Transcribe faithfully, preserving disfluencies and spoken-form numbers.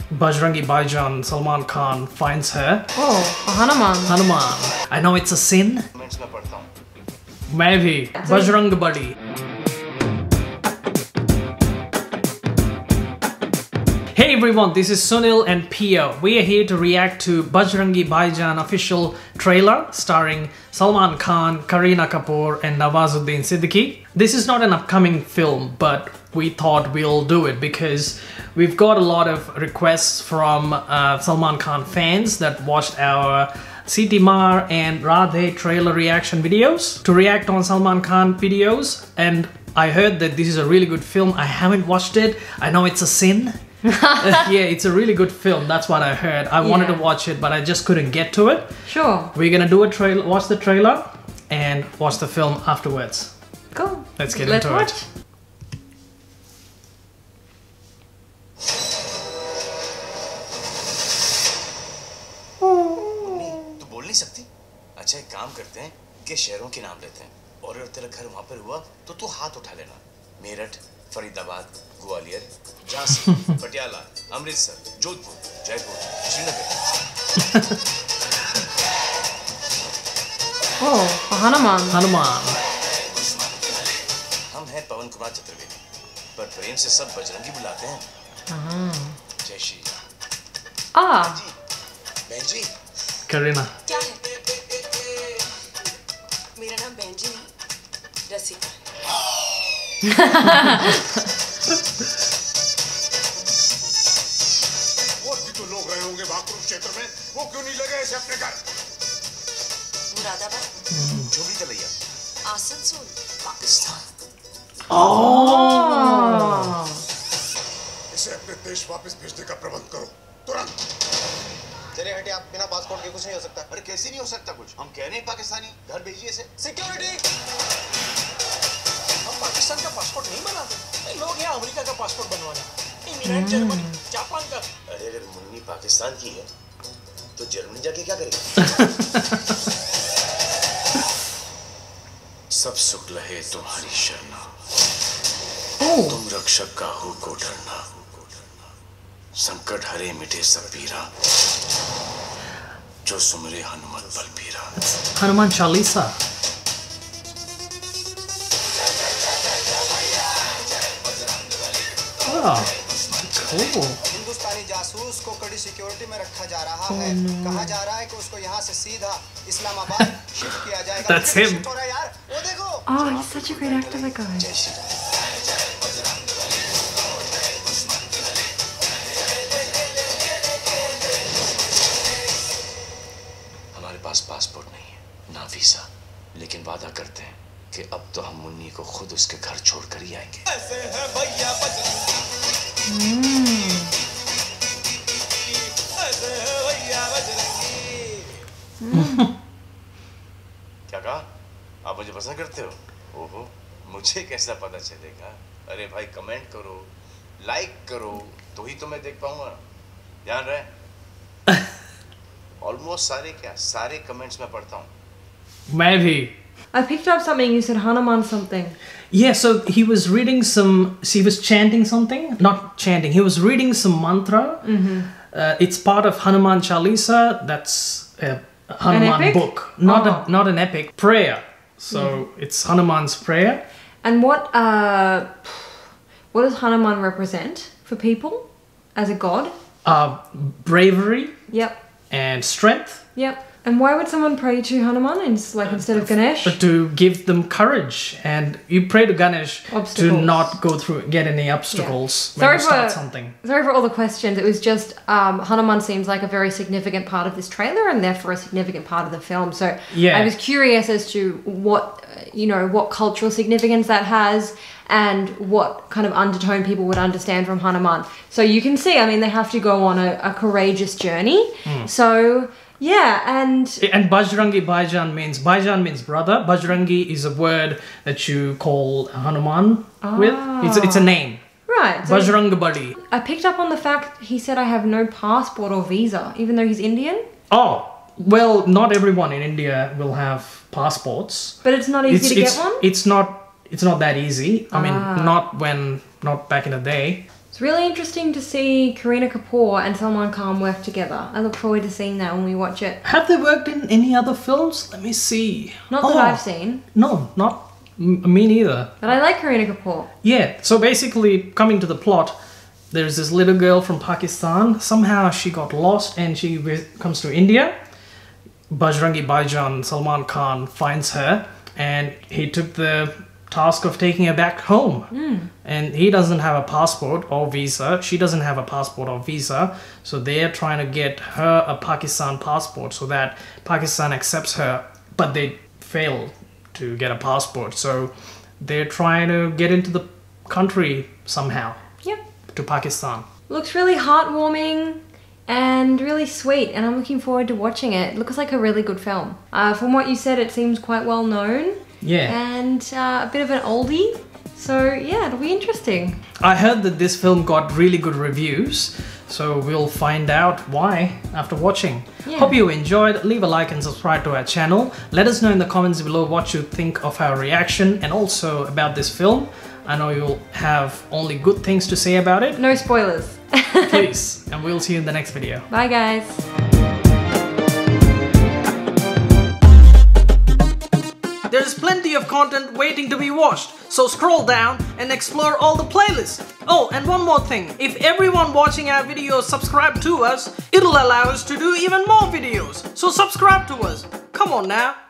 Bajrangi Bhaijaan, Salman Khan finds her. Oh, a Hanuman. Hanuman. I know it's a sin. Maybe. Bajrang Bali. Hey everyone, this is Sunil and Pia. We are here to react to Bajrangi Bhaijaan official trailer starring Salman Khan, Kareena Kapoor and Nawazuddin Siddiqui. This is not an upcoming film, but we thought we'll do it because we've got a lot of requests from uh, Salman Khan fans that watched our Siti Maar and Radhe trailer reaction videos to react on Salman Khan videos, and I heard that this is a really good film. I haven't watched it. I know it's a sin. uh, yeah, it's a really good film. That's what I heard. I yeah. wanted to watch it, but I just couldn't get to it. Sure. We're gonna do a trailer, watch the trailer, and watch the film afterwards. Cool. Let's get Let's into watch. it. तू बोल नहीं सकती? अच्छा एक काम करते हैं कि शहरों के नाम लेते हैं और अगर तेरा घर वहाँ पर हुआ तो तू हाथ उठा लेना। Meerut, Faridabad, Gwalior, Jhansi, Patiala, Amritsar, Jodhpur, Jaipur, Srinagar. Oh, Hanuman. Hanuman. हम हैं पवन कुमार चतुर्वेदी, पर प्रेम से सब बजरंगी बुलाते हैं। जय श्री राम। Ah. बहन जी। Kareena. क्या है? मेरा नाम बेंजी नहीं, रसिका है। और भी तो लोग रहे होंगे वहां कुरुक्षेत्र में, वो क्यों नहीं लगे ऐसे अपने घर? मुरादाबाद, झुमरी तलैया, आसनसोल, पाकिस्तान। Oh. इसे अपने देश वापस भेजने का प्रबंध करो, तुरंत। चले हटे आप, बिना पासपोर्ट के कुछ नहीं हो सकता। अरे कैसे नहीं हो सकता कुछ? हम कह रहे हैं पाकिस्तानी, घर भेजिए इसे। सिक्योरिटी। हम पाकिस्तान का पासपोर्ट नहीं बनाते, लोग यहाँ अमेरिका का पासपोर्ट बनवाना, इंग्लैंड, जर्मनी, जापान का। अरे अगर मुन्नी पाकिस्तान की है, तो जर्मनी जाके क्या करेगी? सब सुख लहे तुम्हारी शरणा, तुम रक्षक का हो को डरना, संकट हरे मिटे सब पीरा, जो सुमरे Hanumat बलबीरा। Hanuman Chalisa. Oh, cool. हिंदुस्तानी जासूस को कड़ी सिक्योरिटी में रखा जा रहा है। कहा जा रहा है कि उसको यहाँ से सीधा इस्लामाबाद शिफ्ट किया जाएगा। That's him. यार, वो देखो। Oh, he's such a great actor, that guy. जय श्री राम। हमारे पास पासपोर्ट नहीं है, ना वीजा, लेकिन वादा करते हैं कि अब तो हम मुन्नी को खुद उसके घर छोड़कर ही आएंगे। ऐसे है भैया बजरंगी, ऐसे है भैया बजरंगी। क्या कहा? आप मुझे पसंद करते हो? ओहो, मुझे कैसा पता चलेगा? अरे भाई कमेंट करो, लाइक करो, तो ही तो मैं देख पाऊंगा। ध्यान रहे। ऑलमोस्ट सारे क्या सारे कमेंट्स में पढ़ता हूँ। मैं भी. I picked up something. You said Hanuman something. Yeah, so he was reading some. He was chanting something. Not chanting. He was reading some mantra. Mm-hmm. uh, it's part of Hanuman Chalisa. That's a Hanuman book. Not oh. a not an epic prayer. So mm. it's Hanuman's prayer. And what uh, what does Hanuman represent for people as a god? Uh, bravery. Yep. And strength. Yep. And why would someone pray to Hanuman ins- like instead of Ganesh? To give them courage, and you pray to Ganesh obstacles. to not go through, get any obstacles yeah. when sorry you start for, something. Sorry for all the questions. It was just um, Hanuman seems like a very significant part of this trailer, and therefore a significant part of the film. So yeah. I was curious as to what you know, what cultural significance that has, and what kind of undertone people would understand from Hanuman. So you can see, I mean, they have to go on a, a courageous journey. Mm. So. Yeah, and... And Bajrangi Bhaijaan means... Bhaijaan means brother. Bajrangi is a word that you call Hanuman ah. with. It's, it's a name. Right. So Bajrang Bali. I picked up on the fact he said I have no passport or visa, even though he's Indian. Oh, well, not everyone in India will have passports. But it's not easy it's, to it's, get one? It's not, it's not that easy. I ah. mean, not when... Not back in the day. It's really interesting to see Kareena Kapoor and Salman Khan work together. I look forward to seeing that when we watch it. Have they worked in any other films? Let me see. Not that Oh, I've seen, No, not m- me neither. but I like Kareena Kapoor. Yeah, so basically, coming to the plot, there's this little girl from Pakistan. Somehow she got lost and she wi- comes to India. Bajrangi Bhaijaan, Salman Khan, finds her and he took the task of taking her back home. And he doesn't have a passport or visa. She doesn't have a passport or visa. So they're trying to get her a Pakistan passport so that Pakistan accepts her. But they fail to get a passport. So they're trying to get into the country somehow Yep. to Pakistan. Looks really heartwarming and really sweet, and I'm looking forward to watching it. It looks like a really good film. Uh, from what you said, it seems quite well known Yeah. and uh, a bit of an oldie. So yeah, it'll be interesting. I heard that this film got really good reviews, so we'll find out why after watching. Yeah. Hope you enjoyed. Leave a like and subscribe to our channel. Let us know in the comments below what you think of our reaction and also about this film. I know you'll have only good things to say about it. No spoilers. Please, and we'll see you in the next video. Bye guys. There's plenty of content waiting to be watched, so scroll down and explore all the playlists. Oh, and one more thing, if everyone watching our videos subscribe to us, it'll allow us to do even more videos, so subscribe to us. Come on now.